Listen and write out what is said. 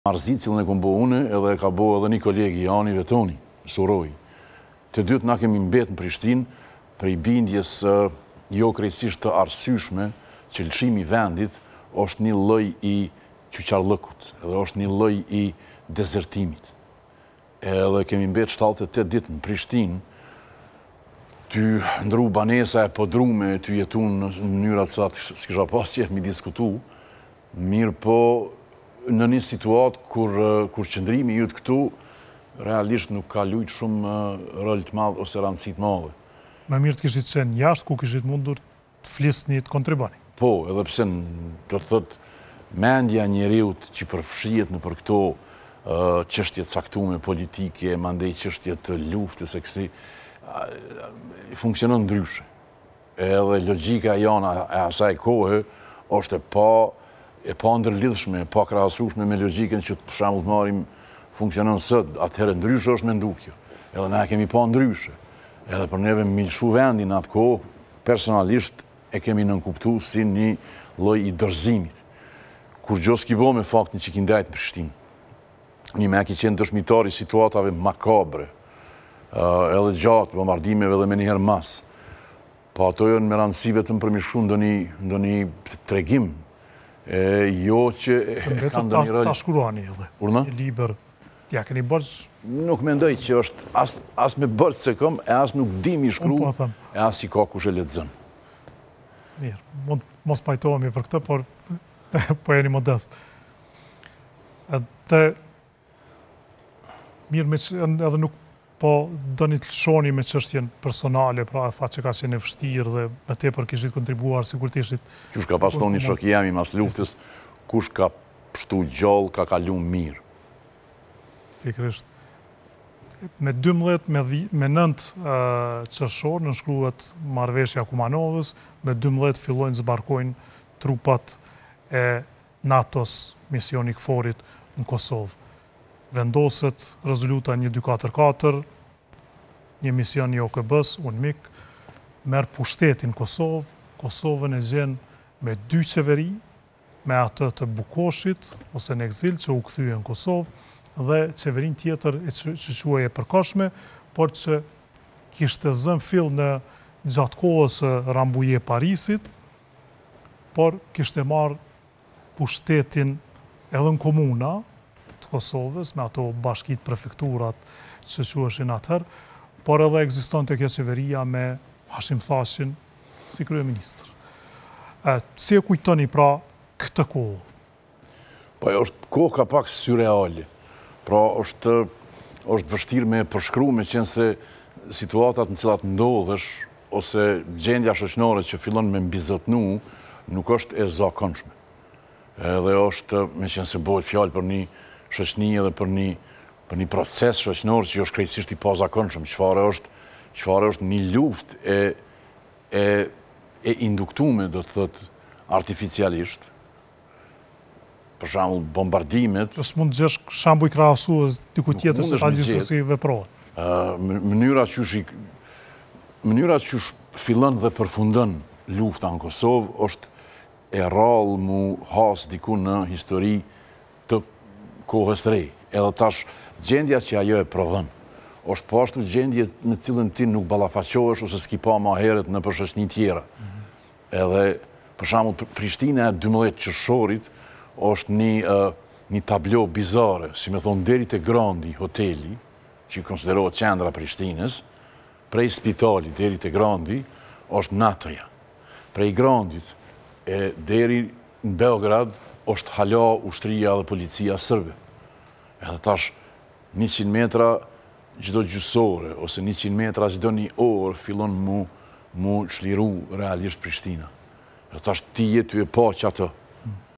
Marrëzit cilën e kom bo une, edhe ka bo edhe një kolegi Jani Vetoni, Suroj. Të dytë na kemi mbet në Prishtinë prej bindjes jo krejtësisht të arsyeshme që lëshimi i vendit është një lloj i qyqarllëkut, edhe është një lloj i dezertimit. Edhe kemi mbet 78 ditë në Prishtinë, ty ndru banesa e podrume, ty jetu në mënyra të sa s'kisha pas qef mi diskutu, mirë po në një situatë kur qëndrimi jytë këtu realisht nuk ka lujt shumë rol të madh ose rëndësi të madhe. Më mirë të kishit qenë jashtë ku kishit mundur të flisni të kontribani. Po, edhe pse do të thotë mendja e njeriut që përfshihet në për këto çështje të caktuara politike, mandej çështje të luftës e kësaj, funksionon ndryshe. Edhe logjika jona e asaj kohe është e pa ndërlidhshme, pa krahasueshme me logjikën që për shembull të marrim funksionon sot, atëherë ndryshe është mendu kjo. Edhe na kemi pa ndryshe. Edhe për neve me lëshu vendin atë kohë, personalisht e kemi nënkuptu si një lloj i dorëzimit. Kur gjo s'ki bo me faktin që ki ndajt në Prishtinë. Një me ki qenë dëshmitari situatave makabre, edhe gjatë, bombardimeve dhe me njëherë mas. Pa ato janë me rëndësi vetëm për mi shkru ndonjë tregim, jo që kanë ndonjë rol. Ta shkruani edhe. Urna? I liber. Ja, keni bërës? Nuk mendoj që është as me bërës se kom, e as nuk di mi shkru, e as i ka kush e lexon. Mirë, mund mos pajtohemi për këtë, por po jeni modest. Edhe mirë, edhe nuk po do një të lëshoni me çështjen personale, pra e tha që ka qenë e vështirë dhe me tepër kishit kontribuar sigurisht. Qush ka pas thonë një shok jemi mas luftës, kush ka pështu gjallë, ka kalu mirë. Pikërisht. Me 12, me 9 qershor nënshkruhet marrëveshja Kumanovës, me 12 fillojnë zbarkojnë trupat e NATO-s, misioni KFOR-it në Kosovë. Vendoset rezoluta 1244, një mision i OKB-s, UNMIK, merë pushtetin Kosovë, Kosovën e gjenë me 2 qeveri, me atë të Bukoshit, ose në ekzil që u kthye në Kosovë, dhe qeverin tjetër që quaj e përkohshme, por që kishte zënë fill në gjatë kohës Rambuje Parisit, por kishte marrë pushtetin edhe në komuna të Kosovës, me ato bashkit prefekturat që quheshin atëherë, por edhe ekziston të kjo qeveria me Hashim Thashin si kryeministër. Si e kujtoni pra këtë kohë? Po është kohë ka pak surreale. Pra është vështirë me përshkru me qenë se situatat në cilat ndodhesh, ose gjendja shoqënore që fillon me mbizotnu, nuk është e zakonshme. Edhe është, me qenë se bëhet fjalë për një shoqëni edhe për një proces shoqënor që është krejtësisht i pazakonshëm, çfarë është një luftë e induktume, do të thotë, artificialisht. Për shembull bombardimet. S'mund të gjesh shembuj krahasues diku tjetër se ta gjithsesi veprohet. Mënyra që fillon dhe përfundon lufta në Kosovë është e rrallë mu has diku në histori të kohës re. Edhe tash gjendja që ajo e prodhon është po ashtu gjendje në cilën ti nuk ballafaqohesh ose s'ki pa më herët në shoqëni tjera. Edhe për shembull Prishtina e 12 qershorit është një tablo bizare, si me thonë deri te Grandi hoteli, që konsiderohet qendra Prishtinës, prej spitali deri te Grandi është NATO-ja. Prej Grandit deri në Beograd është hala ushtria dhe policia sërbe. Edhe tash 100 metra çdo gjysore, ose 100 metra çdo një orë fillon mu çliru realisht Prishtina. Edhe tash ti je ty e pa që atë.